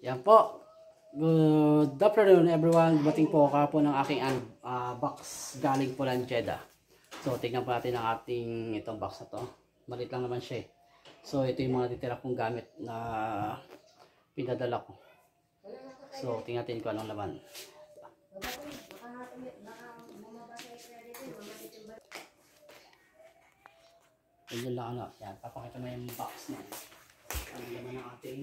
Yan po. Good afternoon everyone. Dumating po kahapon ng aking box galing po ng Jeddah. So tingnan po natin ang ating itong box na to. Maliit lang naman siya. So ito yung mga titira kong gamit na pinadala ko. So tingnan natin kung anong laman. Ayun lang ano. Yan, papakita mo yung box na. Ano naman ang ating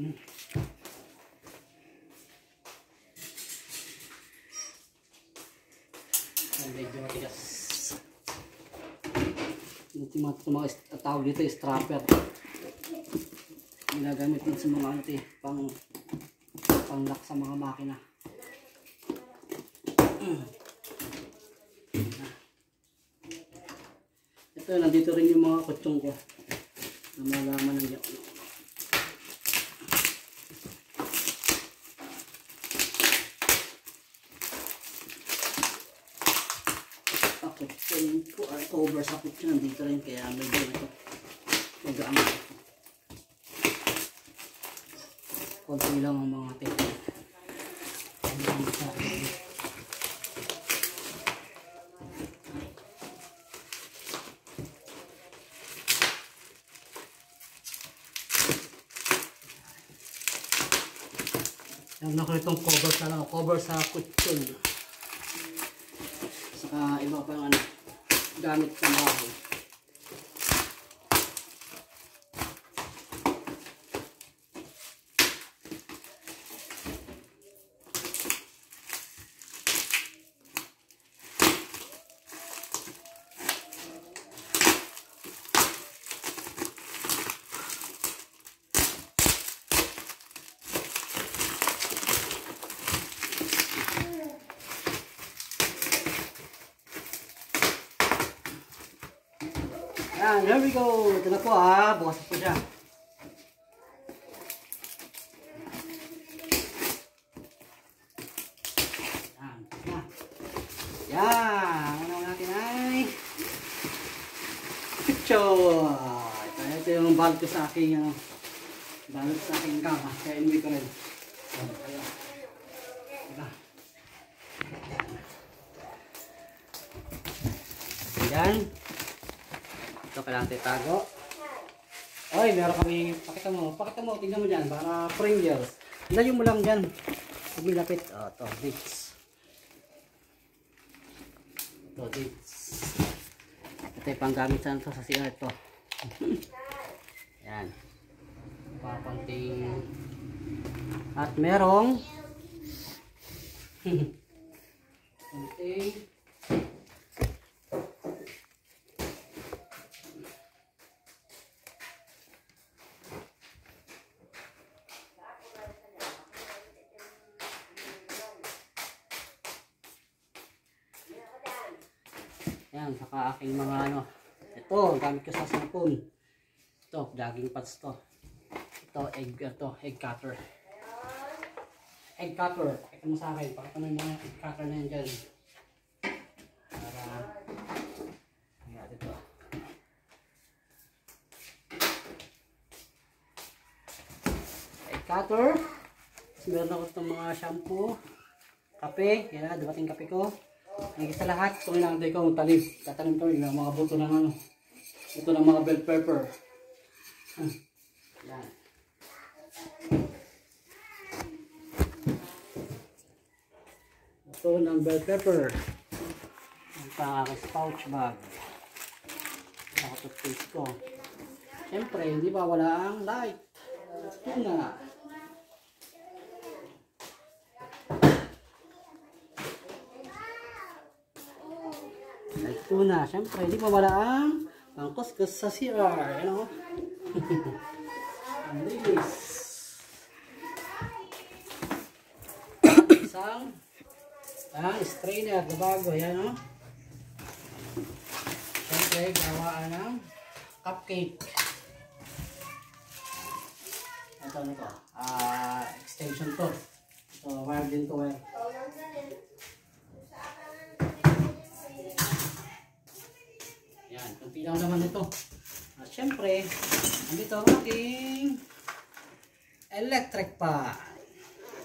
medyo matigas. Ito mga tawag dito, strapper. Ginagamit din sa mga pang lock sa mga makina. Ito, nandito rin yung mga kutsong ko na malaman ng cover sa kutsyon nandito rin, kaya medyo ito magaan. Konti lang ang mga tape. Yan ako itong cover sa kutsyon. Saka iba pang gamit sa bahay. Yan, there we go. Ito na po bukas po siya. Yan, yan. Ano natin ay picture. Ito yung balot ko sa aking kama. Kaya inuwi ko rin. Yan. Ito kailangan titago. Oy, meron kami, pakita mo, tingnan mo dyan, para Pringles. Layo mo lang dyan. Huwag milapit. O, ito, dates. Ito, dates. Ito yung panggamit sa CR ito. Yan. Papanting. At merong panting. Yan, saka aking mga ito, gamit ko sa cellphone. Ito, jogging pads to. Ito, egg cutter. Egg cutter, pakita mo sa akin. Pakita mo yung mga egg cutter na yan dyan. Para, ayan, ito. Egg cutter. Tapos meron ako itong mga shampoo. Kape, yan, dumating kape ko. Higit sa lahat, ito yung nakantay ko, talim. Tatanim ko yung mga buto ng buto ng mga bell pepper. Yan. Buto ng bell pepper. Ang pangakas pouch bag. Nakatutpaste ko. Siyempre, hindi ba wala ang light. Ito na. Ito na, syempre, hindi pa wala ang pangkuskus sa CR, ano? Ang linis. Isang strainer na bago, yan, no? Syempre, gawaan ng cupcake. Ito, extension to. So, wire din to, wire. Yan, kunti lang naman ito. At syempre, andito ang ating electric pan.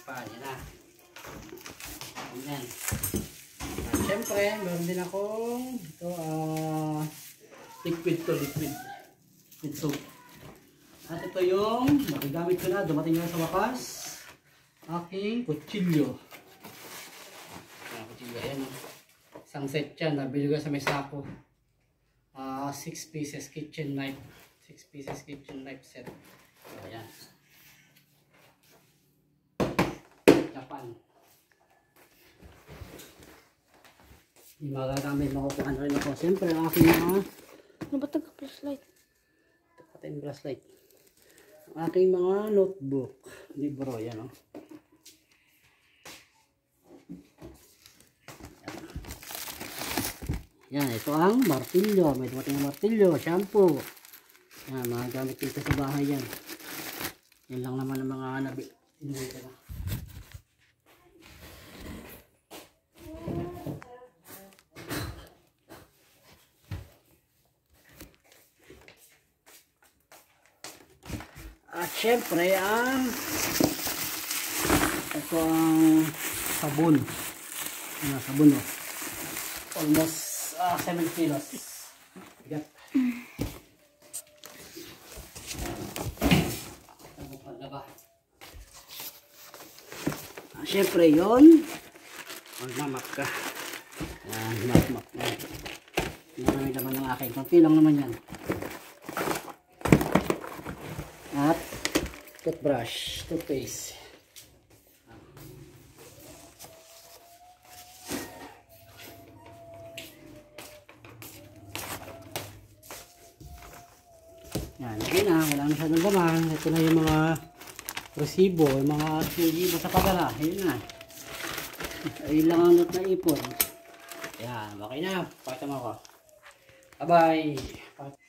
Pan, yan na. Ayan. At syempre, meron din akong ito, liquid soap. At ito yung makigamit ko na, dumating na sa wakas, aking kutsilyo. Kutsilyo, ayan o. Isang set yan, nabili ko sa may sako. 6 pieces kitchen knife. 6 pieces kitchen knife set. Ayan. Japan. Hindi magagamit mo kung ano rin ako. Siyempre, ang aking mga... Ano ba taga-flashlight? Tapatin flashlight. Ang aking mga notebook. Libro, yan o. Yan, ito ang martilyo. May dumating na martilyo, shampoo. Yan, mga gamit dito sa bahay yan. Yan lang naman ang mga inuwi ko na. At syempre ang ito ang sabon. Ano, sabon o. Almost 7 kilos. Bigat. Syempre yun. Magmamap ka. Yan, map. Yan naman ng akin. Kunti lang naman yan. At toothbrush, toothpaste. Yan, okay na. Wala na masyadong laman. Ito na yung mga resibo, yung mga resibo sa padala. Ayun na. Ayun lang ang not na ipon. Yan, okay na. Pakita mo ako. Bye-bye.